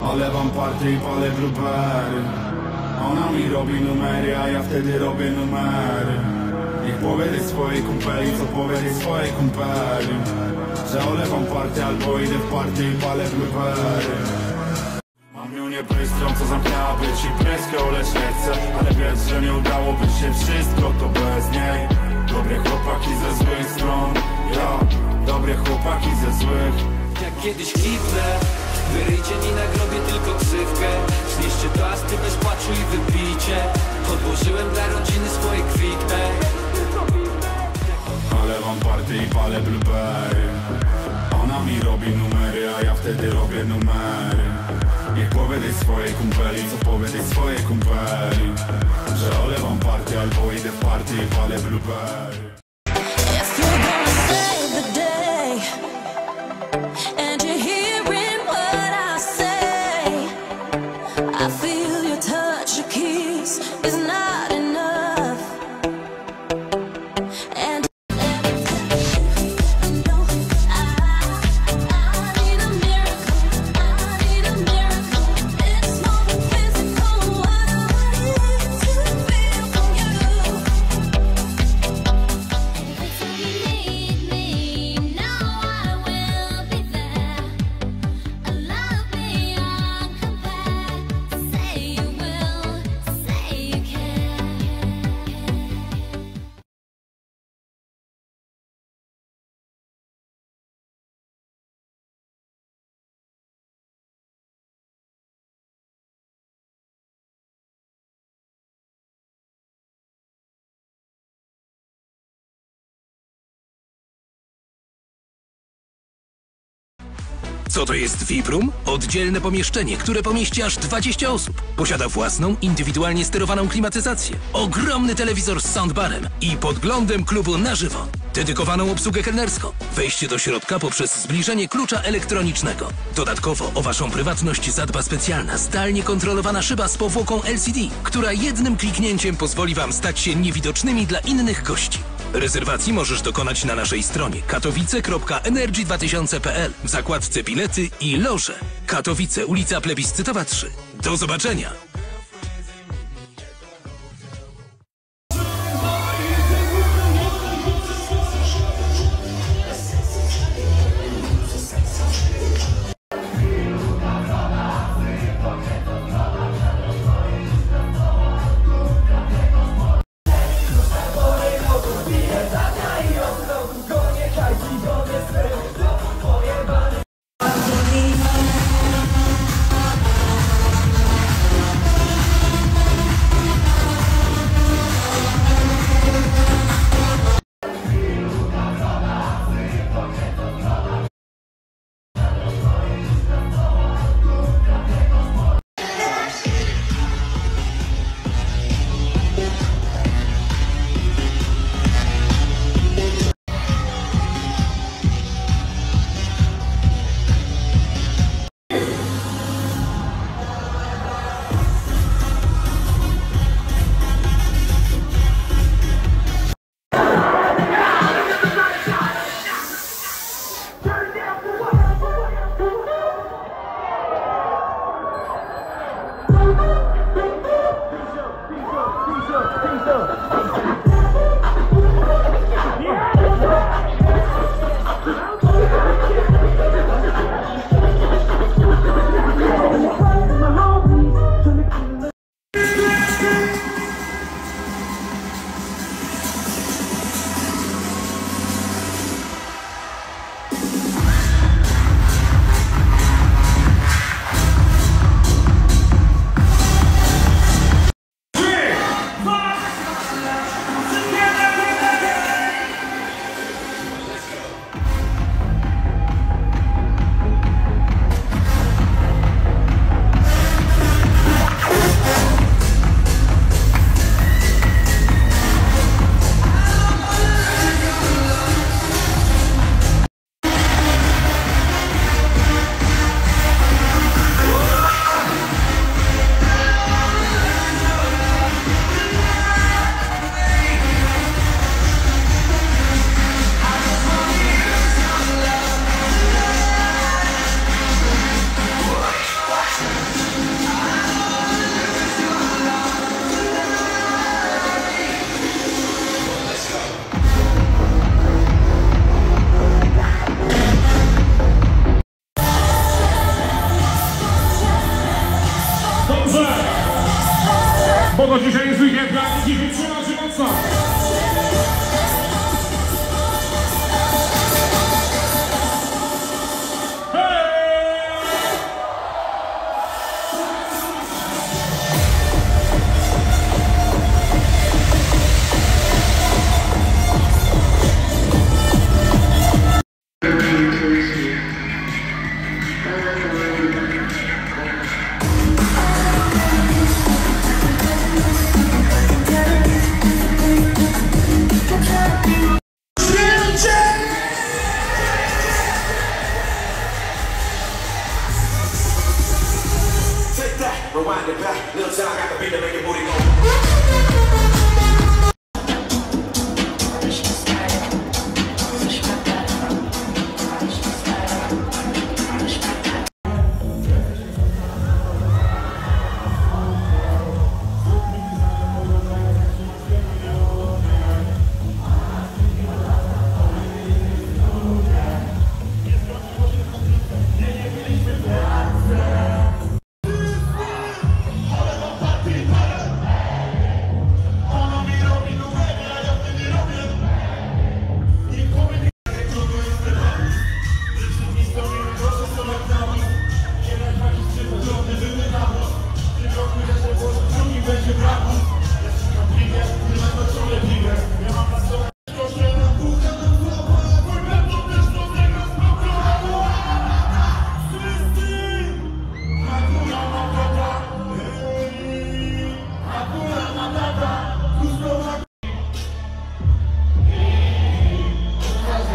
Olewam party i palę blueberry. Ona mi robi numery, a ja wtedy robię numery. Niech powie tej swojej kumpeli, co powie tej swojej kumpeli, że olewam party albo idę w party i palę blueberry. Mam ją nie bystrą, co zamknęła być i preskę oleć nie chcę, ale wiesz, że nie udałoby się wszystko to bez niej. Dobre chłopaki ze złych stron, ja, dobre chłopaki ze złych. Jak kiedyś kwitnę, wyryjcie mi na grobie tylko ksywkę. Zniszczy plasty bez płaczu i wypicie. Odłożyłem dla rodziny swoje kwitne. Olewam party i palę blueberry. Ona mi robi numery, a ja wtedy robię numery. Niech powie tej swojej kumpeli, co powie tej swojej kumpeli, że olewam party albo idę w party i palę blueberry. Co to jest VIP-Room? Oddzielne pomieszczenie, które pomieści aż 20 osób. Posiada własną, indywidualnie sterowaną klimatyzację, ogromny telewizor z soundbarem i podglądem klubu na żywo. Dedykowaną obsługę kelnerską, wejście do środka poprzez zbliżenie klucza elektronicznego. Dodatkowo o waszą prywatność zadba specjalna, zdalnie kontrolowana szyba z powłoką LCD, która jednym kliknięciem pozwoli wam stać się niewidocznymi dla innych gości. Rezerwacji możesz dokonać na naszej stronie katowice.energy2000.pl w zakładce bilety i loże. Katowice, ulica Plebiscytowa 3. Do zobaczenia!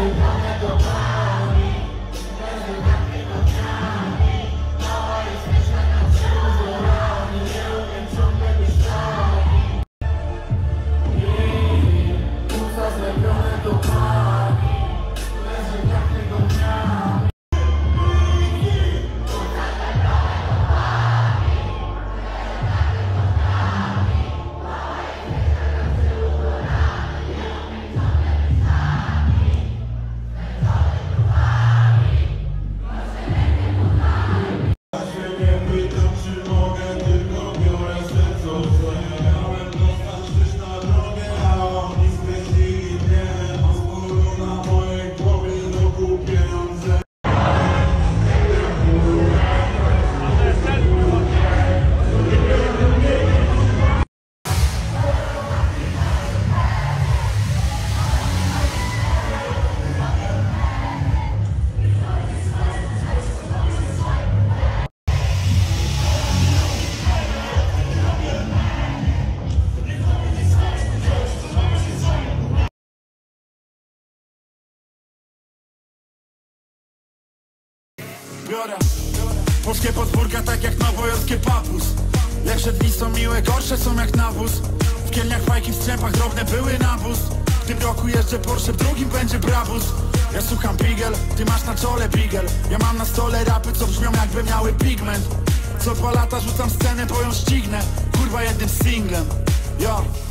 Biorę polskie podwórka tak jak nowojorski papus. Lepsze dni są miłe, gorsze są jak nawóz. W Kielniach fajki, w strzępach drobne były nawóz. W tym roku jeżdżę Porsche, w drugim będzie Brabus. Ja słucham Pigel, ty masz na czole Bigel. Ja mam na stole rapy, co brzmią jakby miały pigment. Co 2 lata rzucam scenę, bo ją ścignę. Kurwa jednym singlem. Yo.